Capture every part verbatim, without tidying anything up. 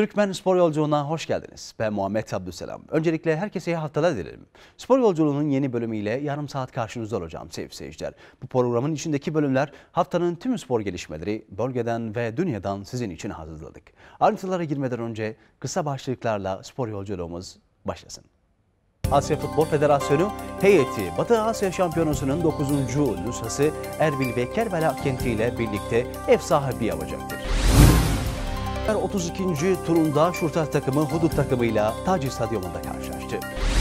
Türkmen Spor Yolculuğu'na hoş geldiniz. Ben Muhammed Abdüselam. Öncelikle herkese iyi haftalar dilerim. Spor Yolculuğu'nun yeni bölümüyle yarım saat karşınızda olacağım sevgili seyirciler. Bu programın içindeki bölümler haftanın tüm spor gelişmeleri bölgeden ve dünyadan sizin için hazırladık. Ayrıntılara girmeden önce kısa başlıklarla spor yolculuğumuz başlasın. Asya Futbol Federasyonu heyeti Batı Asya Şampiyonası'nın dokuzuncu nüshası Erbil ve Kerbela kentiyle birlikte ev sahibi yapacaktır. otuz ikinci turunda Şurta takımı Hudut takımıyla Taci Stadyumunda karşılaştı.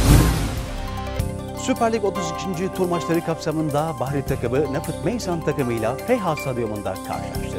Süper Lig otuz ikinci tur maçları kapsamında Bahri takımı Nafıt Meysan takımıyla Feyha Stadyumunda karşılaştı.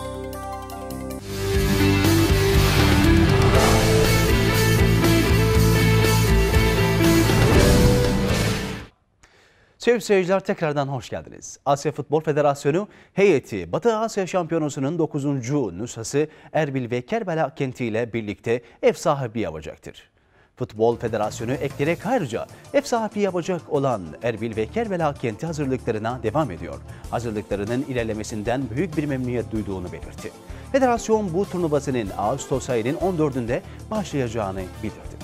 Sevgili seyirciler, tekrardan hoş geldiniz. Asya Futbol Federasyonu heyeti Batı Asya Şampiyonası'nın dokuzuncu nüshası Erbil ve Kerbela kentiyle birlikte ev sahibi yapacaktır. Futbol Federasyonu ekleyerek ayrıca ev sahibi yapacak olan Erbil ve Kerbela kenti hazırlıklarına devam ediyor. Hazırlıklarının ilerlemesinden büyük bir memnuniyet duyduğunu belirtti. Federasyon bu turnuvasının Ağustos ayının on dördünde başlayacağını bildirdi.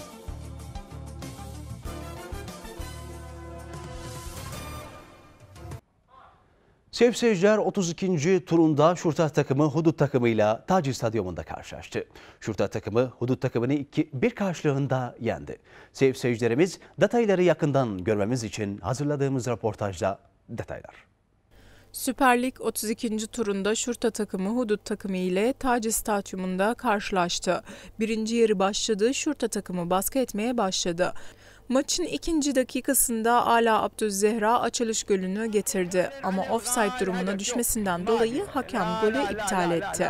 Sevgili seyirciler, otuz ikinci turunda Şurta takımı Hudut takımıyla Taci Stadyumunda karşılaştı. Şurta takımı Hudut takımını iki bir karşılığında yendi. Sevgili seyircilerimiz, detayları yakından görmemiz için hazırladığımız röportajda detaylar. Süper Lig otuz ikinci turunda Şurta takımı Hudut takımı ile Taci Stadyumunda karşılaştı. Birinci yarı başladı, Şurta takımı baskı etmeye başladı. Maçın ikinci dakikasında Ala Abdüzzehra açılış golünü getirdi ama offside durumuna düşmesinden dolayı hakem golü iptal etti.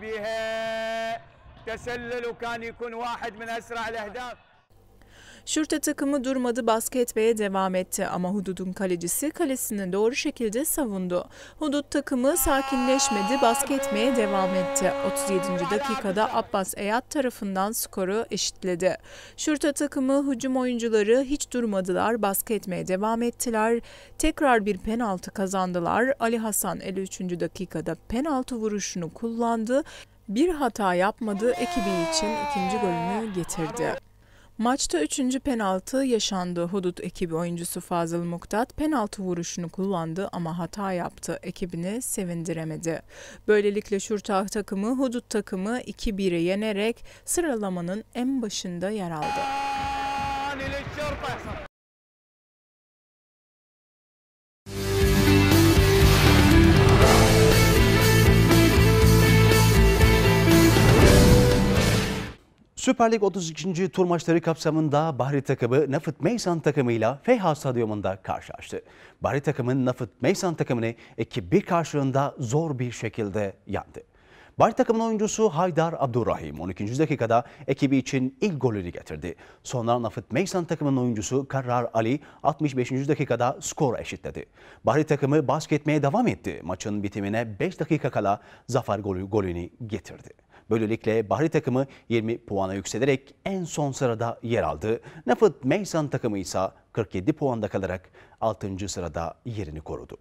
Şurta takımı durmadı, baskı etmeye devam etti ama Hudut'un kalecisi kalesini doğru şekilde savundu. Hudut takımı sakinleşmedi, baskı etmeye devam etti. otuz yedinci dakikada Abbas Eyat tarafından skoru eşitledi. Şurta takımı hücum oyuncuları hiç durmadılar, baskı etmeye devam ettiler. Tekrar bir penaltı kazandılar. Ali Hasan elli üçüncü dakikada penaltı vuruşunu kullandı. Bir hata yapmadı, ekibi için ikinci golünü getirdi. Maçta üçüncü penaltı yaşandı. Hudut ekibi oyuncusu Fazıl Muktat penaltı vuruşunu kullandı ama hata yaptı. Ekibini sevindiremedi. Böylelikle Şurta takımı Hudut takımı iki bire yenerek sıralamanın en başında yer aldı. Süper Lig otuz ikinci tur maçları kapsamında Bahri takımı Nafıt Meysan takımıyla Feyha Stadyumunda karşılaştı. Bahri takımın Nafıt Meysan takımını iki bir karşılığında zor bir şekilde yendi. Bahri takımın oyuncusu Haydar Abdurrahim on ikinci dakikada ekibi için ilk golünü getirdi. Sonra Nafıt Meysan takımının oyuncusu Karrar Ali altmış beşinci dakikada skor eşitledi. Bahri takımı baskı etmeye devam etti. Maçın bitimine beş dakika kala zafer golü golünü getirdi. Böylelikle Bahri takımı yirmi puana yükselerek en son sırada yer aldı. Nafıt Meysan takımı ise kırk yedi puanda kalarak altıncı sırada yerini korudu.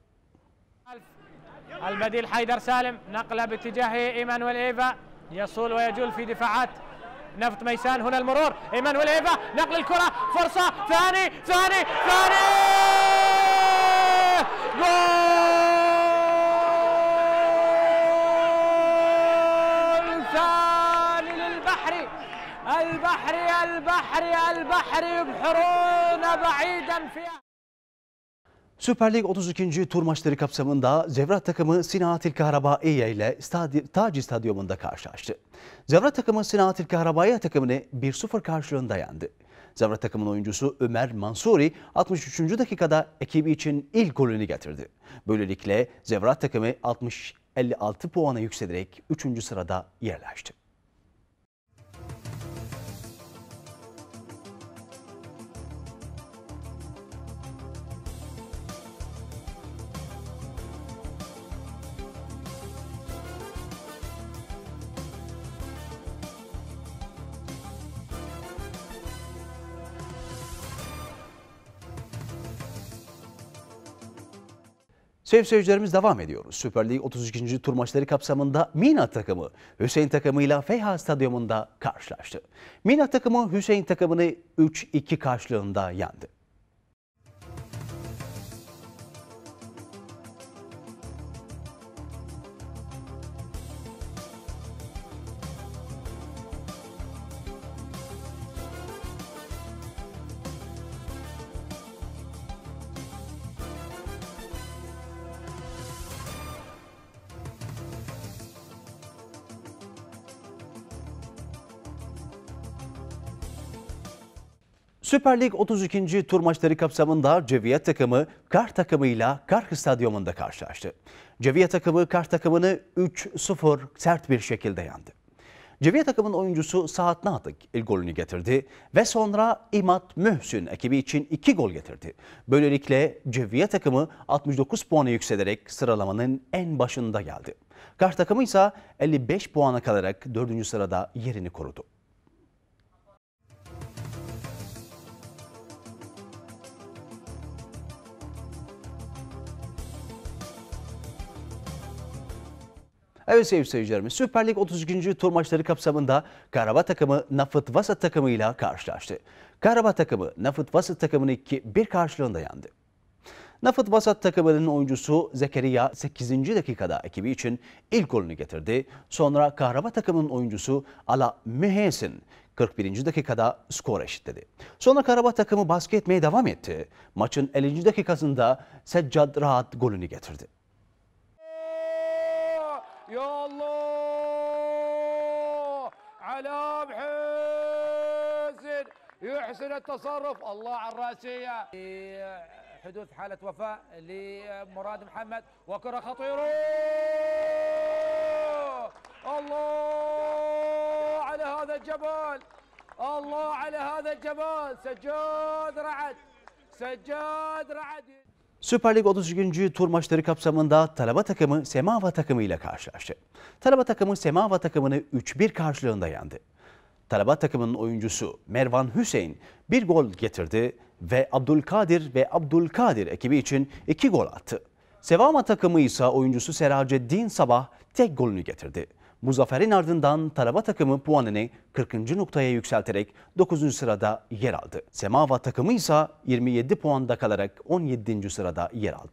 البديل حيدر سالم نقله باتجاه ايمانويل ايفا يصول ويجول في دفاعات نفط ميسان هنا المرور ايمانويل ايفا نقل الكره فرصه ثاني ثاني ثاني جول ثاني للبحري البحري البحري البحري يبحرون بعيدا في Süper Lig otuz ikinci tur maçları kapsamında Zevrat takımı Sinatil Kahrabaiye ile Stadi Taci Stadyumunda karşılaştı. Zevrat takımı Sinatil Kahrabaiye takımını bir sıfır karşılığında yendi. Zevrat takımının oyuncusu Ömer Mansuri altmış üçüncü dakikada ekibi için ilk golünü getirdi. Böylelikle Zevrat takımı altmış elli altı puana yükselerek üçüncü sırada yerleşti. Sevgili seyircilerimiz, devam ediyoruz. Süper Lig otuz ikinci tur maçları kapsamında Mina takımı Hüseyin takımıyla Feyha Stadyumunda karşılaştı. Mina takımı Hüseyin takımını üç iki karşılığında yendi. Süper Lig otuz ikinci tur maçları kapsamında Ceviyet takımı Kar takımıyla Kar Stadyumunda karşılaştı. Ceviyet takımı Kar takımını üç sıfır sert bir şekilde yendi. Ceviyet takımın oyuncusu Saat Natık ilk golünü getirdi ve sonra İmat Mühsün ekibi için iki gol getirdi. Böylelikle Ceviyet takımı altmış dokuz puanı yükselerek sıralamanın en başında geldi. Kar takımı ise elli beş puana kalarak dördüncü sırada yerini korudu. Evet sevgili seyircilerimiz, Süper Lig otuz ikinci tur maçları kapsamında Karabağ takımı Nafıt Vasat takımıyla karşılaştı. Karabağ takımı Nafıt Vasat takımını iki bir karşılığında yendi. Nafıt Vasat takımının oyuncusu Zekeriya sekizinci dakikada ekibi için ilk golünü getirdi. Sonra Karabağ takımının oyuncusu Ala Mühesin kırk birinci dakikada skor eşitledi. Sonra Karabağ takımı baskı etmeye devam etti. Maçın ellinci dakikasında Seccad Rahat golünü getirdi. يا الله على محسن يحسن التصرف الله على الراسيه حدوث حاله وفاه لمراد محمد وكره خطيره الله على هذا الجبل الله على هذا الجبل سجاد رعد سجاد رعد. Süper Lig otuz ikinci tur maçları kapsamında Talaba takımı Semava takımı ile karşılaştı. Talaba takımı Semava takımını üç bir karşılığında yendi. Talaba takımının oyuncusu Mervan Hüseyin bir gol getirdi ve Abdülkadir ve Abdülkadir ekibi için iki gol attı. Semava takımı ise oyuncusu Seraceddin Sabah tek golünü getirdi. Bu zaferin ardından Talaba takımı puanını kırkıncı noktaya yükselterek dokuzuncu sırada yer aldı. Semava takımı ise yirmi yedi puanda kalarak on yedinci sırada yer aldı.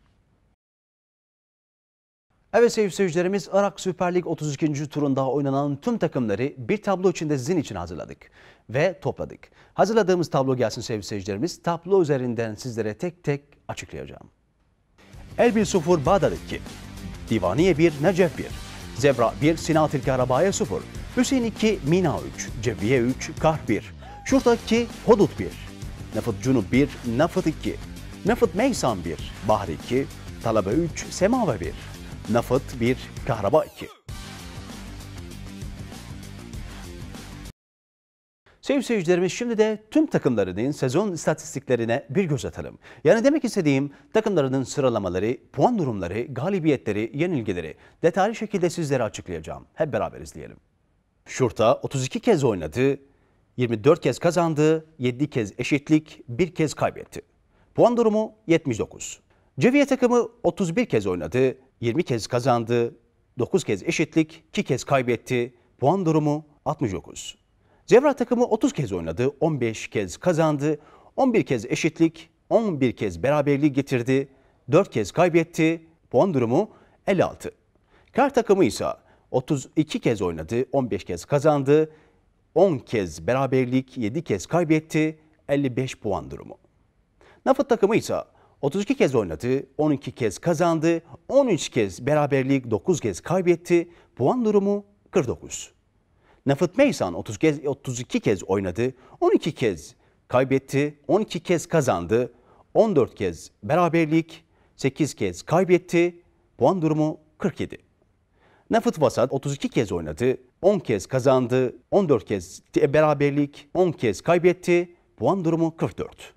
Evet sevgili seyircilerimiz, Irak Süper Lig otuz ikinci turunda oynanan tüm takımları bir tablo içinde sizin için hazırladık ve topladık. Hazırladığımız tablo gelsin sevgili seyircilerimiz. Tablo üzerinden sizlere tek tek açıklayacağım. Erbil sıfır Bağdat iki, Divaniye bir Necef bir, Zebra bir Sinatil Karabağ'a sıfır, Hüseyin iki Mina üç, Ceviye üç Kar bir, Şurta iki Hudut bir, Nafıt Cunub bir Nafıt iki, Nafıt Meysan bir Bahri iki, Talaba üç Semava bir, Nafıt bir Karabağ iki. Sevgili seyircilerimiz, şimdi de tüm takımlarının sezon istatistiklerine bir göz atalım. Yani demek istediğim, takımlarının sıralamaları, puan durumları, galibiyetleri, yenilgileri detaylı şekilde sizlere açıklayacağım. Hep beraber izleyelim. Şurta otuz iki kez oynadı, yirmi dört kez kazandı, yedi kez eşitlik, bir kez kaybetti. Puan durumu yetmiş dokuz. Ceviye takımı otuz bir kez oynadı, yirmi kez kazandı, dokuz kez eşitlik, iki kez kaybetti. Puan durumu altmış dokuz. Zevra takımı otuz kez oynadı, on beş kez kazandı, on bir kez eşitlik, on bir kez beraberliği getirdi, dört kez kaybetti. Puan durumu elli altı. Kar takımı ise otuz iki kez oynadı, on beş kez kazandı, on kez beraberlik, yedi kez kaybetti, elli beş puan durumu. Nafıt takımı ise otuz iki kez oynadı, on iki kez kazandı, on üç kez beraberlik, dokuz kez kaybetti. Puan durumu kırk dokuz. Nafıt Meysan otuz kez, otuz iki kez oynadı, on iki kez kaybetti, on iki kez kazandı, on dört kez beraberlik, sekiz kez kaybetti. Puan durumu kırk yedi. Nafıt Vasat otuz iki kez oynadı, on kez kazandı, on dört kez beraberlik, on kez kaybetti. Puan durumu kırk dört.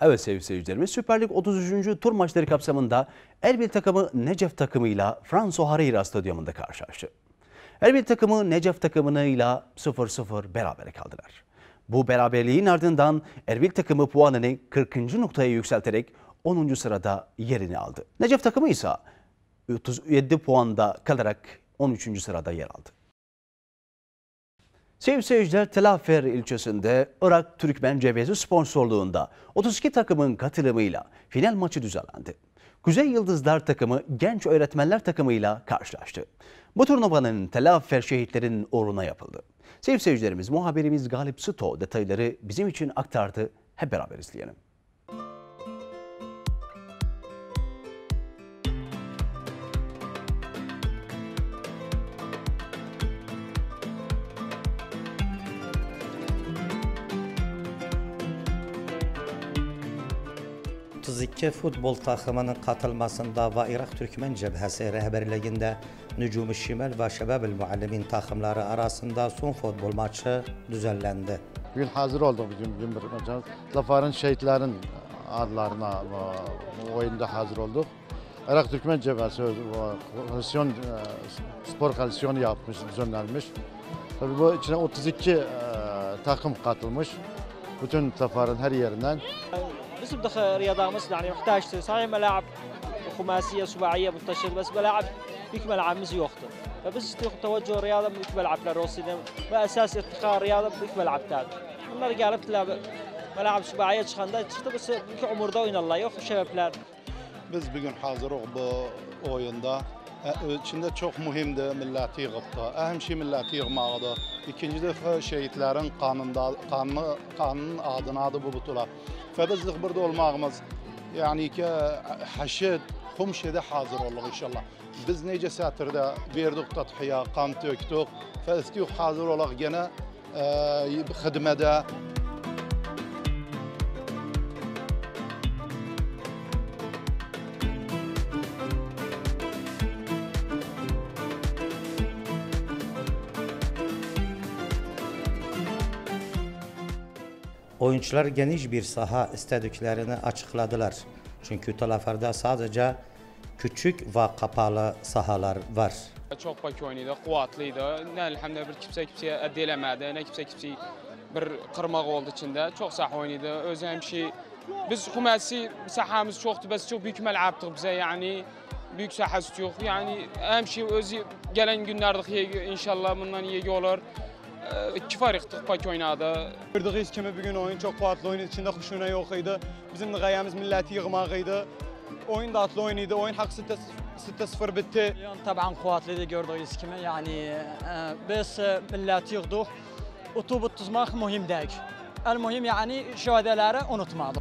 Evet sevgili seyircilerimiz, Süper Lig otuz üçüncü tur maçları kapsamında Erbil takımı Necef takımıyla François Harira stadyumunda karşılaştı. Erbil takımı Necef takımıyla sıfır sıfır berabere kaldılar. Bu beraberliğin ardından Erbil takımı puanını kırkıncı noktaya yükselterek onuncu sırada yerini aldı. Necef takımı ise otuz yedi puanda kalarak on üçüncü sırada yer aldı. Sevgili seyirciler, Telafer ilçesinde Irak Türkmen Cebesi sponsorluğunda otuz iki takımın katılımıyla final maçı düzenlendi. Kuzey Yıldızlar takımı Genç Öğretmenler takımıyla karşılaştı. Bu turnuvanın Telafer şehitlerin uğruna yapıldı. Sevgili seyircilerimiz, muhabirimiz Galip Sıto detayları bizim için aktardı. Hep beraber izleyelim. otuz iki futbol takımının katılmasında ve Irak Türkmen Cebhesi rehberliğinde Nücum-i Şimal ve Şebab-ül Muallimin takımları arasında son futbol maçı düzenlendi. Bugün hazır olduk bizim bugün bir maçımız. Zafer'in şehitlerin adlarına oyunda hazır olduk. Irak Türkmen Cebhesi koalisyon, spor koalisyonu yapmış, düzenlenmiş. Tabii bu içine otuz iki takım katılmış. Bütün Zafer'in her yerinden. بس بدخل رياضة يعني محتاج صحيح ملاعب خماسية سباعية منتشرة بس ملاعب بيك ملعب مزي يخطر فبس توجه الرياضة بيك ملعب للروسي وأساس ارتقاء الرياضة بيك ملعب تاني والله رجال بتلعب ملاعب سباعية تشخندها تشخط بس بيك عمر دوين الله يوخ شبابlar. Biz bugün hazırız bu oyunda. İçinde çok mühimdi milleti yığıbdı. Ahem şey milleti yığmağıdı. İkinci defa şehitlerin kanında, kanı, kanının adına adı bu butula. Ve bizlik burada olmağımız, yani ki haşid, Humşe'de hazır olduk inşallah. Biz nece satırda verdik tathiya, kan töktük ve istiyoruz hazır olduk gene e, hizmede. Oyuncular geniş bir saha istediklerini açıkladılar. Çünkü Telafer'de sadece küçük ve kapalı sahalar var. Çok pek oynadı, kuvvetliydi. Ne elhamdülillah bir kimse kimseye edilemedi, ne kimse kimseyi bir kırmak oldu içinde. Çok sah oynadı. Özüm şey, biz kumasi sahamız çoktu, bes çok büyük melaptık bize yani. Büyük sahası yok. Yani hem şey özü gelen günlerde inşallah bundan iyi olur. İki farklı pek oynadı. Gördüğünüz gibi bugün oyun çok kuvvetli oynadı. İçinde huşuna yokuydu. Bizim de gayemiz milleti yığmağıydı. Oyun da atlı oynaydı. Oyun hak sıfır sıfır bitti. طبعا kuvvetliydi gördüğünüz gibi. Yani biz milleti yığdık. Otobüs tutmak mühim değil. El mühim yani şehadeleri unutmadık.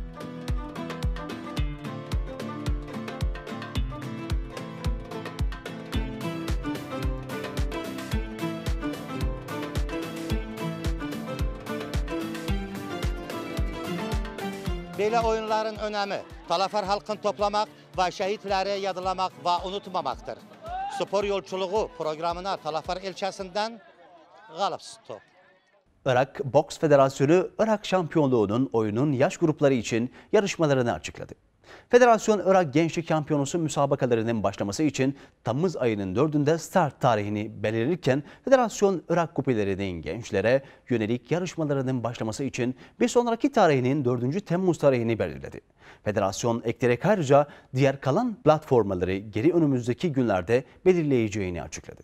Böyle oyunların önemi, Telafer halkını toplamak ve şehitleri yadlamak ve unutmamaktır. Spor yolculuğu programına Telafer ilçesinden Galip Sıto. Irak Boks Federasyonu, Irak şampiyonluğunun oyunun yaş grupları için yarışmalarını açıkladı. Federasyon, Irak Gençlik Şampiyonası müsabakalarının başlaması için Temmuz ayının dördünde start tarihini belirlerken, Federasyon, Irak kupelerinin gençlere yönelik yarışmalarının başlaması için bir sonraki tarihinin dördüncü Temmuz tarihini belirledi. Federasyon ekleyerek ayrıca diğer kalan platformları geri önümüzdeki günlerde belirleyeceğini açıkladı.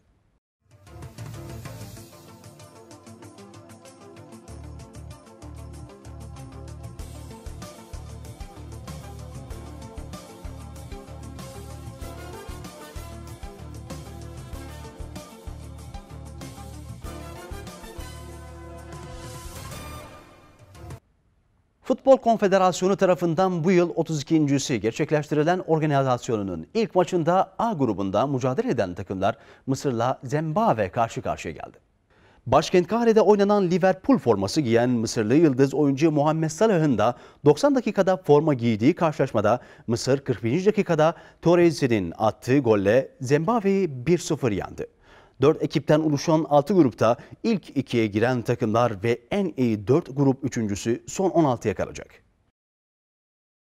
Futbol Konfederasyonu tarafından bu yıl otuz ikincisi gerçekleştirilen organizasyonunun ilk maçında A grubunda mücadele eden takımlar Mısır'la Zembave karşı karşıya geldi. Başkent Kahire'de oynanan Liverpool forması giyen Mısırlı yıldız oyuncu Muhammed Salah'ın da doksan dakikada forma giydiği karşılaşmada Mısır kırk birinci dakikada Torres'in attığı golle Zembave'yi bir sıfır yendi. dört ekipten oluşan altı grupta ilk ikiye giren takımlar ve en iyi dört grup üçüncüsü son on altıya kalacak.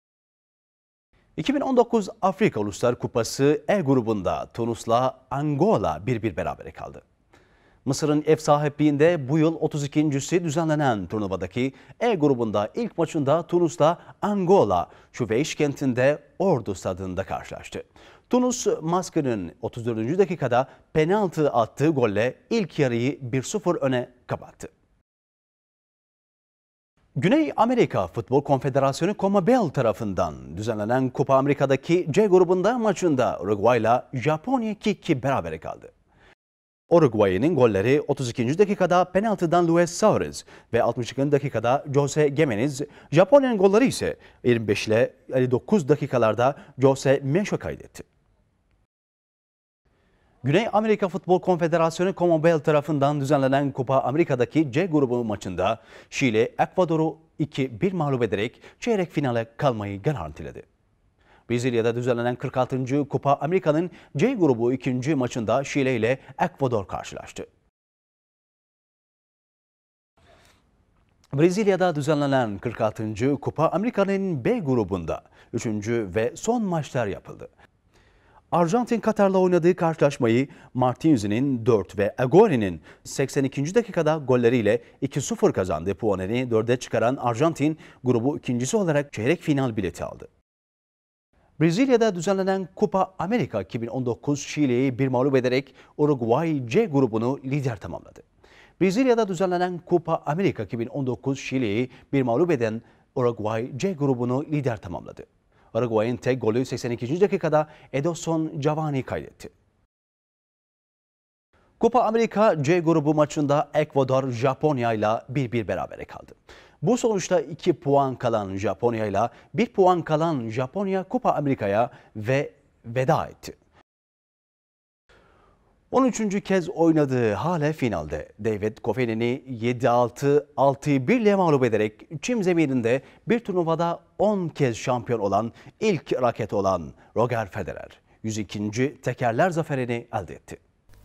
iki bin on dokuz Afrika Uluslar Kupası E grubunda Tunus'la Angola bir bir berabere kaldı. Mısır'ın ev sahipliğinde bu yıl otuz ikincisi düzenlenen turnuvadaki E grubunda ilk maçında Tunus'la Angola Şuveyş kentinde Ordu stadında karşılaştı. Tunus, Maskı'nın otuz dördüncü dakikada penaltı attığı golle ilk yarıyı bir sıfır öne kapattı. Güney Amerika Futbol Konfederasyonu CONMEBOL tarafından düzenlenen Kupa Amerika'daki C grubunda maçında Uruguay'la Japonya iki iki berabere kaldı. Uruguay'ın golleri otuz ikinci dakikada penaltıdan Luis Suarez ve altmış ikinci dakikada Jose Gimenez, Japonya'nın golleri ise yirmi beş ile elli dokuz dakikalarda Jose Meşo kaydetti. Güney Amerika Futbol Konfederasyonu CONMEBOL tarafından düzenlenen Kupa Amerika'daki C grubu maçında Şili, Ekvador'u iki bir mağlup ederek çeyrek finale kalmayı garantiledi. Brezilya'da düzenlenen kırk altıncı Kupa Amerika'nın C grubu ikinci maçında Şili ile Ekvador karşılaştı. Brezilya'da düzenlenen kırk altıncı Kupa Amerika'nın B grubunda üçüncü ve son maçlar yapıldı. Arjantin Katar'la oynadığı karşılaşmayı Martinez'in dört ve Agüero'nun seksen ikinci dakikada golleriyle iki sıfır kazandı. Puanını dörde çıkaran Arjantin grubu ikincisi olarak çeyrek final bileti aldı. Brezilya'da düzenlenen Kupa Amerika iki bin on dokuz Şili'yi bir mağlup ederek Uruguay C grubunu lider tamamladı. Brezilya'da düzenlenen Kupa Amerika iki bin on dokuz Şili'yi bir mağlup eden Uruguay C grubunu lider tamamladı. Uruguay'ın tek golü seksen ikinci dakikada Edson Cavani kaydetti. Kupa Amerika C grubu maçında Ekvador Japonya ile bir bir berabere kaldı. Bu sonuçta iki puan kalan Japonya ile bir puan kalan Japonya Kupa Amerika'ya ve veda etti. on üçüncü kez oynadığı hale finalde David Goffin'i yedi altı altı bir ile mağlup ederek çim zemininde bir turnuvada on kez şampiyon olan ilk raket olan Roger Federer yüz ikinci tekerler zaferini elde etti.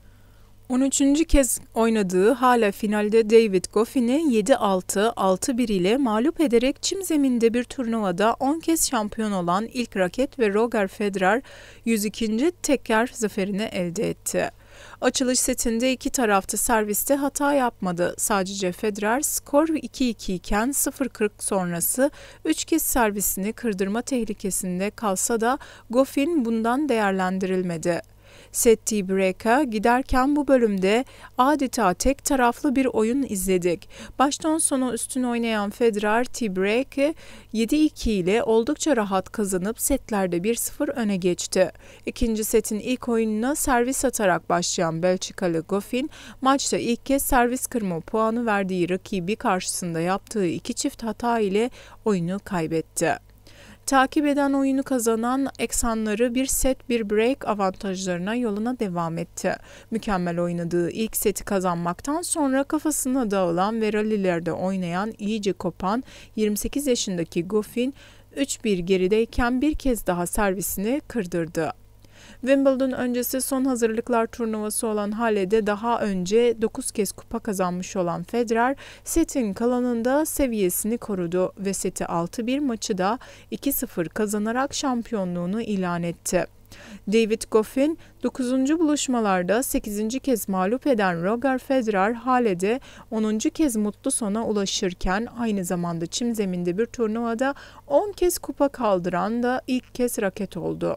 on üçüncü kez oynadığı hala finalde David Goffin'i yedi altı altı bir ile mağlup ederek çim zeminde bir turnuvada on kez şampiyon olan ilk raket ve Roger Federer yüz ikinci teker zaferini elde etti. Açılış setinde iki tarafta serviste hata yapmadı. Sadece Federer skor iki iki iken sıfır kırk sonrası üç kez servisini kırdırma tehlikesinde kalsa da Goffin bundan değerlendirilmedi. Set tiebreak'a giderken bu bölümde adeta tek taraflı bir oyun izledik. Baştan sona üstün oynayan Federer tiebreak'ı yedi iki ile oldukça rahat kazanıp setlerde bir sıfır öne geçti. İkinci setin ilk oyununa servis atarak başlayan Belçikalı Goffin, maçta ilk kez servis kırma puanı verdiği rakibi karşısında yaptığı iki çift hata ile oyunu kaybetti. Takip eden oyunu kazanan eksanları bir set bir break avantajlarına yoluna devam etti. Mükemmel oynadığı ilk seti kazanmaktan sonra kafasına dağılan ve rallilerde oynayan iyice kopan yirmi sekiz yaşındaki Goffin üç bir gerideyken bir kez daha servisini kırdırdı. Wimbledon öncesi son hazırlıklar turnuvası olan Halle'de daha önce dokuz kez kupa kazanmış olan Federer, setin kalanında seviyesini korudu ve seti altı bir maçı da iki sıfır kazanarak şampiyonluğunu ilan etti. David Goffin, dokuzuncu buluşmalarda sekizinci kez mağlup eden Roger Federer, Halle'de onuncu kez mutlu sona ulaşırken aynı zamanda çim zeminde bir turnuvada on kez kupa kaldıran da ilk kez raket oldu.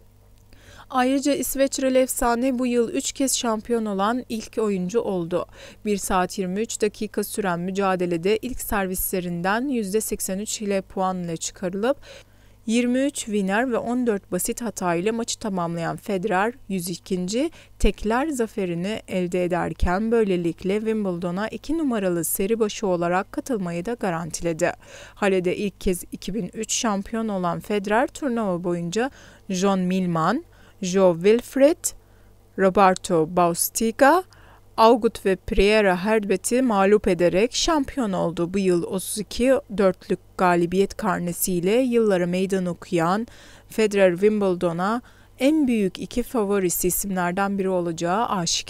Ayrıca İsveçreli efsane bu yıl üç kez şampiyon olan ilk oyuncu oldu. bir saat yirmi üç dakika süren mücadelede ilk servislerinden yüzde seksen üç ile puan ile çıkarılıp yirmi üç winner ve on dört basit hata ile maçı tamamlayan Federer yüz ikinci tekler zaferini elde ederken böylelikle Wimbledon'a iki numaralı seri başı olarak katılmayı da garantiledi. Halle'de ilk kez iki bin üç şampiyon olan Federer turnuva boyunca John Millman, Joe Wilfried, Roberto Bautista, Agut ve Pierre Herbet'i mağlup ederek şampiyon oldu. Bu yıl otuz iki dörtlük galibiyet karnesiyle yıllara meydan okuyan Federer Wimbledon'a en büyük iki favorisi isimlerden biri olacağı aşikar.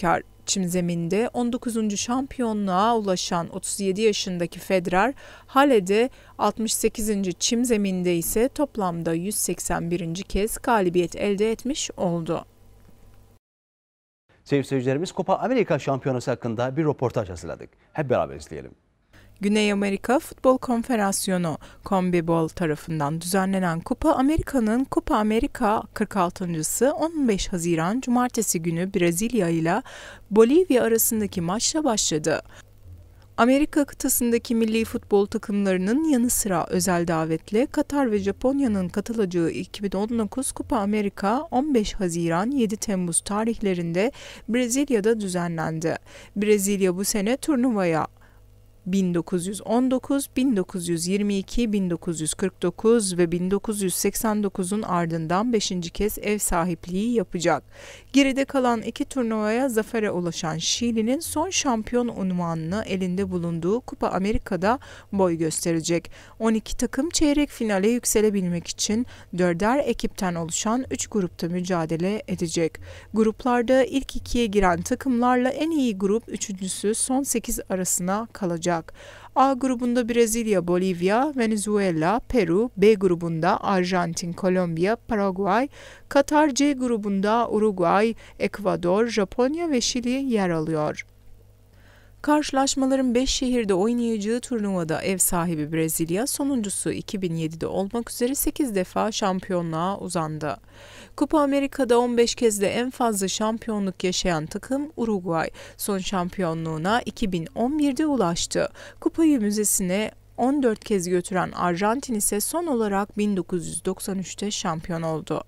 Çim zeminde on dokuzuncu şampiyonluğa ulaşan otuz yedi yaşındaki Federer, Halle'de altmış sekizinci çim zeminde ise toplamda yüz seksen birinci kez galibiyet elde etmiş oldu. Sevgili seyircilerimiz, Copa Amerika Şampiyonası hakkında bir röportaj hazırladık. Hep beraber izleyelim. Güney Amerika Futbol Konfederasyonu CONMEBOL tarafından düzenlenen Kupa Amerika'nın Copa Amerika kırk altıncısı on beş Haziran Cumartesi günü Brezilya ile Bolivya arasındaki maçla başladı. Amerika kıtasındaki milli futbol takımlarının yanı sıra özel davetle Katar ve Japonya'nın katılacağı iki bin on dokuz Kupa Amerika on beş Haziran yedi Temmuz tarihlerinde Brezilya'da düzenlendi. Brezilya bu sene turnuvaya bin dokuz yüz on dokuz, bin dokuz yüz yirmi iki, bin dokuz yüz kırk dokuz ve bin dokuz yüz seksen dokuzun ardından beşinci kez ev sahipliği yapacak. Geride kalan iki turnuvaya zafere ulaşan Şili'nin son şampiyon unvanını elinde bulunduğu Kupa Amerika'da boy gösterecek. on iki takım çeyrek finale yükselebilmek için dörder ekipten oluşan üç grupta mücadele edecek. Gruplarda ilk ikiye giren takımlarla en iyi grup üçüncüsü son sekiz arasına kalacak. A grubunda Brezilya, Bolivya, Venezuela, Peru, B grubunda Arjantin, Kolombiya, Paraguay, Katar, C grubunda Uruguay, Ekvador, Japonya ve Şili yer alıyor. Karşılaşmaların beş şehirde oynayacağı turnuvada ev sahibi Brezilya, sonuncusu iki bin yedide olmak üzere sekiz defa şampiyonluğa uzandı. Kupa Amerika'da on beş kez de en fazla şampiyonluk yaşayan takım Uruguay, son şampiyonluğuna iki bin on birde ulaştı. Kupayı müzesine on dört kez götüren Arjantin ise son olarak bin dokuz yüz doksan üçte şampiyon oldu.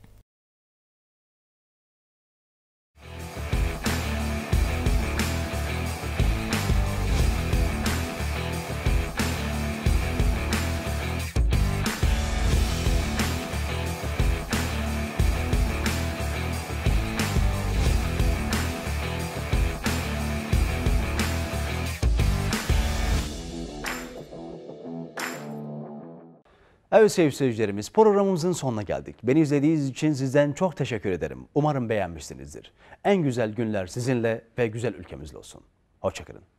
Evet sevgili seyircilerimiz, programımızın sonuna geldik. Beni izlediğiniz için sizden çok teşekkür ederim. Umarım beğenmişsinizdir. En güzel günler sizinle ve güzel ülkemizle olsun. Hoşça kalın.